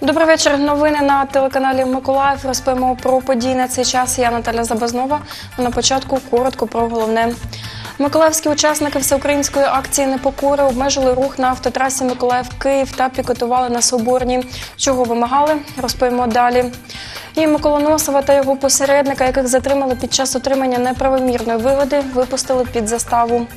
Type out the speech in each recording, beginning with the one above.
Добрий вечір. Новини на телеканалі Миколаїв. Розповімо про події на цей час. Я Наталя Забазнова. На початку коротко про головне. Миколаївські учасники всеукраїнської акції «Непокора» обмежили рух на автотрасі Миколаїв-Київ та пікетували на Соборній. Чого вимагали? Розповімо далі. І Миколу Носова та його посередника, яких затримали під час отримання неправомірної вигоди, випустили під заставу.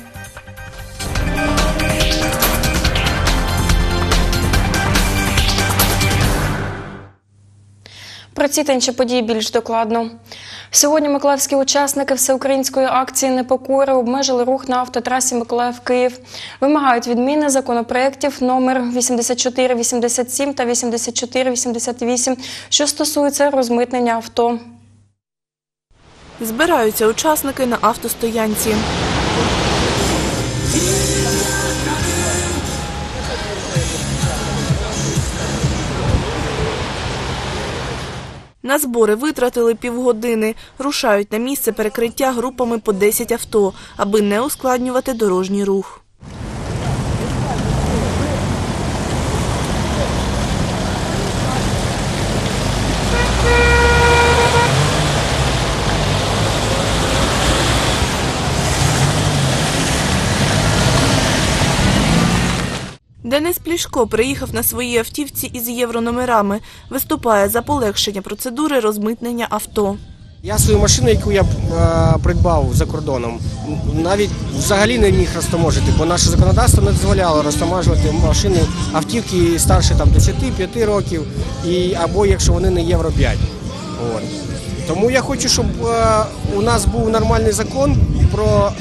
Про ці та інші події більш докладно. Сьогодні миколаївські учасники всеукраїнської акції «Непокора» обмежили рух на автотрасі Миколаїв-Київ. Вимагають відміни законопроєктів номер 8487 та 8488, що стосується розмитнення авто. Збираються учасники на автостоянці. На збори витратили півгодини. Рушають на місце перекриття групами по 10 авто, аби не ускладнювати дорожній рух. Денис Плішко приїхав на своїй автівці із єврономерами. Виступає за полегшення процедури розмитнення авто. Я свою машину, яку я придбав за кордоном, навіть взагалі не міг розтаможити, бо наше законодавство не дозволяло розтаможувати машини, автівки старше 10-5 років, або якщо вони не Євро-5. Тому я хочу, щоб у нас був нормальний закон про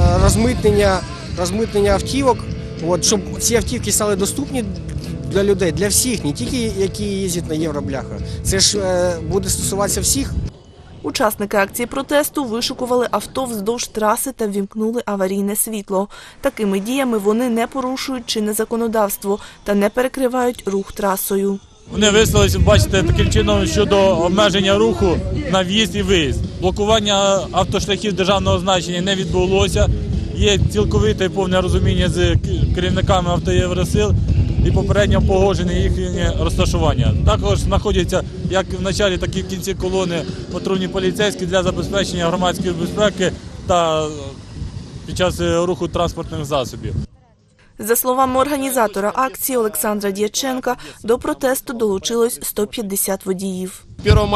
розмитнення автівок, щоб ці автівки стали доступні для людей, для всіх, не тільки які їздять на євробляхах. Це ж буде стосуватися всіх. Учасники акції протесту вишукували авто вздовж траси та ввімкнули аварійне світло. Такими діями вони не порушують чинне законодавство та не перекривають рух трасою. Вони висловилися, бачите, таким чином щодо обмеження руху на в'їзд і виїзд. Блокування автошляхів державного значення не відбулося. Є цілковите і повне розуміння з керівниками автоєвросил і попередньо погоджені їхнє розташування. Також знаходяться як в началі, так і в кінці колони патрульні поліцейські для забезпечення громадської безпеки та під час руху транспортних засобів. За словами організатора акції Олександра Дяченка, до протесту долучилось 150 водіїв.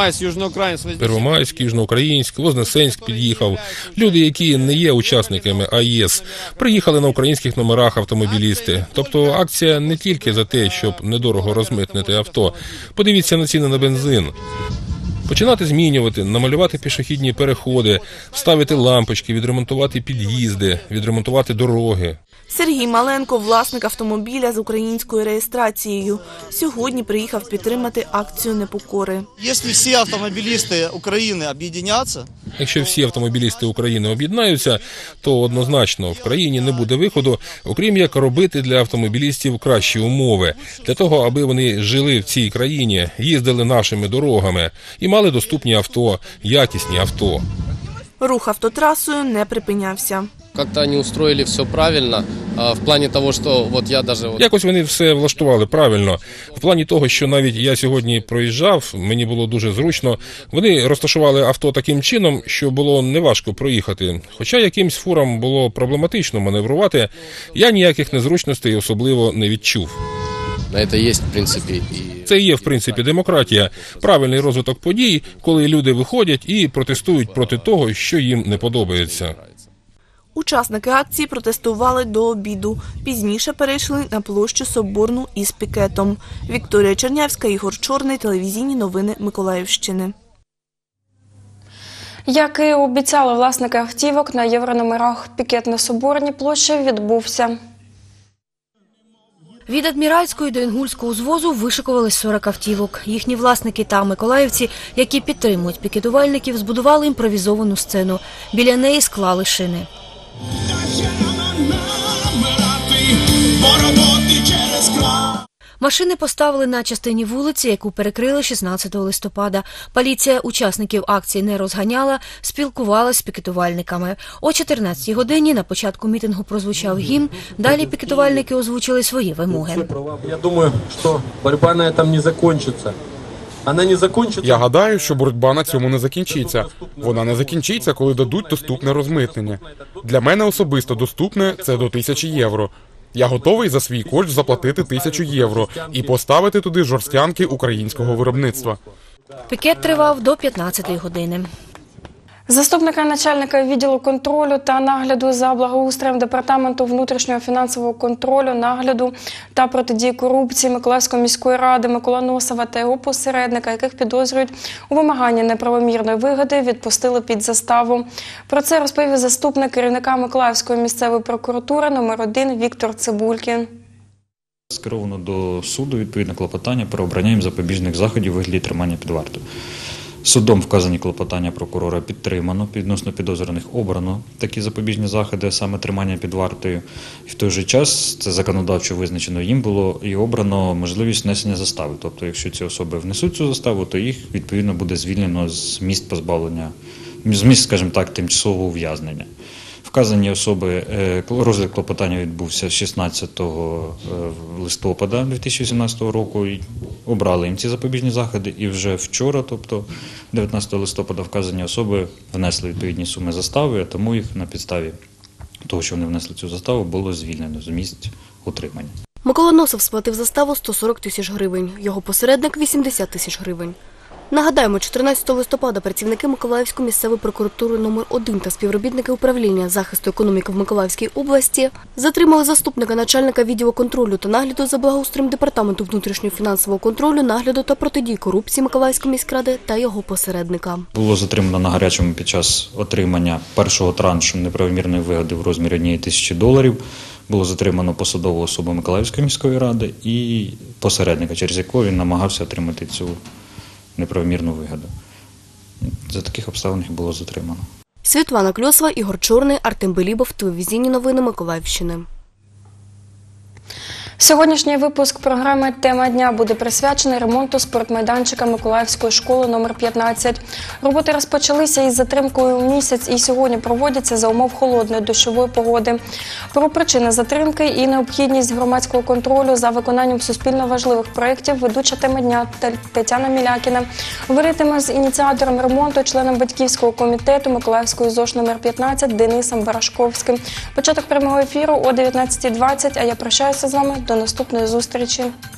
Первомайськ, Южноукраїнськ, Вознесенськ під'їхав. Люди, які не є учасниками АЕС, приїхали на українських номерах автомобілісти. Тобто акція не тільки за те, щоб недорого розмитнити авто. Подивіться на ціни на бензин. Починати змінювати, намалювати пішохідні переходи, вставити лампочки, відремонтувати під'їзди, відремонтувати дороги. Сергій Маленко – власник автомобіля з українською реєстрацією. Сьогодні приїхав підтримати акцію «Непокори». Якщо всі автомобілісти України об'єднаться... Якщо всі автомобілісти України об'єднаються, то однозначно в країні не буде виходу, окрім як робити для автомобілістів кращі умови. Для того, аби вони жили в цій країні, їздили нашими дорогами і мали доступні авто, якісні авто. Рух автотрасою не припинявся. Как-то они устроили все правильно, в плані того, що я даже... Якось вони все влаштували правильно. В плані того, що навіть я сьогодні проїжджав, мені було дуже зручно. Вони розташували авто таким чином, що було неважко проїхати. Хоча якимсь фурам було проблематично маневрувати, я ніяких незручностей особливо не відчув. Це є, в принципі, Це і є, в принципі, демократія. Правильний розвиток подій, коли люди виходять і протестують проти того, що їм не подобається. Учасники акції протестували до обіду. Пізніше перейшли на площу Соборну із пікетом. Вікторія Чернявська, Ігор Чорний, телевізійні новини Миколаївщини. Як і обіцяли власники автівок, на єврономерах пікет на Соборній площі відбувся. Від Адміральської до Інгульського узвозу вишикувались 40 автівок. Їхні власники та миколаївці, які підтримують пікетувальників, збудували імпровізовану сцену. Біля неї склали шини. Машини поставили на частині вулиці, яку перекрили 16 листопада. Поліція учасників акції не розганяла, спілкувалась з пікетувальниками. О 14-й годині на початку мітингу прозвучав гімн, далі пікетувальники озвучили свої вимоги. Я думаю, що боротьба на цьому не закінчиться. Вона не закінчиться. Я гадаю, що боротьба на цьому не закінчиться. Вона не закінчиться, коли дадуть доступне розмитнення. Для мене особисто доступне – це до 1000 євро. Я готовий за свій кошт заплатити 1000 євро і поставити туди жорстянки українського виробництва. Пікет тривав до 15-ї години. Заступника начальника відділу контролю та нагляду за благоустроєм Департаменту внутрішнього фінансового контролю, нагляду та протидії корупції Миколаївської міської ради Микола Носова та його посередника, яких підозрюють у вимаганні неправомірної вигоди, відпустили під заставу. Про це розповів заступник керівника Миколаївської місцевої прокуратури номер 1 Віктор Цибулькін. Скеровано до суду відповідне клопотання про обрання їм запобіжних заходів у вигляді тримання під вартою. Судом вказані клопотання прокурора підтримано, відносно підозрюваних обрано такі запобіжні заходи, саме тримання під вартою. І в той же час, це законодавчо визначено, їм було і обрано можливість внесення застави. Тобто, якщо ці особи внесуть цю заставу, то їх, відповідно, буде звільнено з місць позбавлення, з місць, скажімо так, тимчасового ув'язнення. Вказані особи, розгляд клопотання відбувся 16 листопада 2018 року, і обрали їм ці запобіжні заходи, і вже вчора, тобто 19 листопада, вказані особи внесли відповідні суми застави, а тому їх на підставі того, що вони внесли цю заставу, було звільнено з місць утримання. Микола Носов сплатив заставу 140 тисяч гривень, його посередник – 80 тисяч гривень. Нагадаємо, 14 листопада працівники Миколаївської місцевої прокуратури номер 1 та співробітники управління захисту економіки в Миколаївській області затримали заступника начальника відділу контролю та нагляду за благоустроєм Департаменту внутрішнього фінансового контролю, нагляду та протидії корупції Миколаївської міськради та його посередника. Було затримано на гарячому під час отримання першого траншу неправомірної вигоди в розмірі $1000. Було затримано посадову особу Миколаївської міської ради і посередника, через якого він намагався отримати цю неправомірну вигоду. За таких обставин їх було затримано. Світлана Кльосова, Ігор Чорний, Артем Белібов, телевізійні новини Миколаївщини. Сьогоднішній випуск програми «Тема дня» буде присвячений ремонту спортмайданчика Миколаївської школи номер 15. Роботи розпочалися із затримкою місяць і сьогодні проводяться за умов холодної дощової погоди. Про причини затримки і необхідність громадського контролю за виконанням суспільно важливих проєктів ведуча «Тема дня» Тетяна Мілякіна говоритиме з ініціатором ремонту, членом батьківського комітету Миколаївської ЗОШ номер 15 Денисом Барашковським. Початок прямого ефіру о 19:20, а я прощаюся з вами. До наступної зустрічі.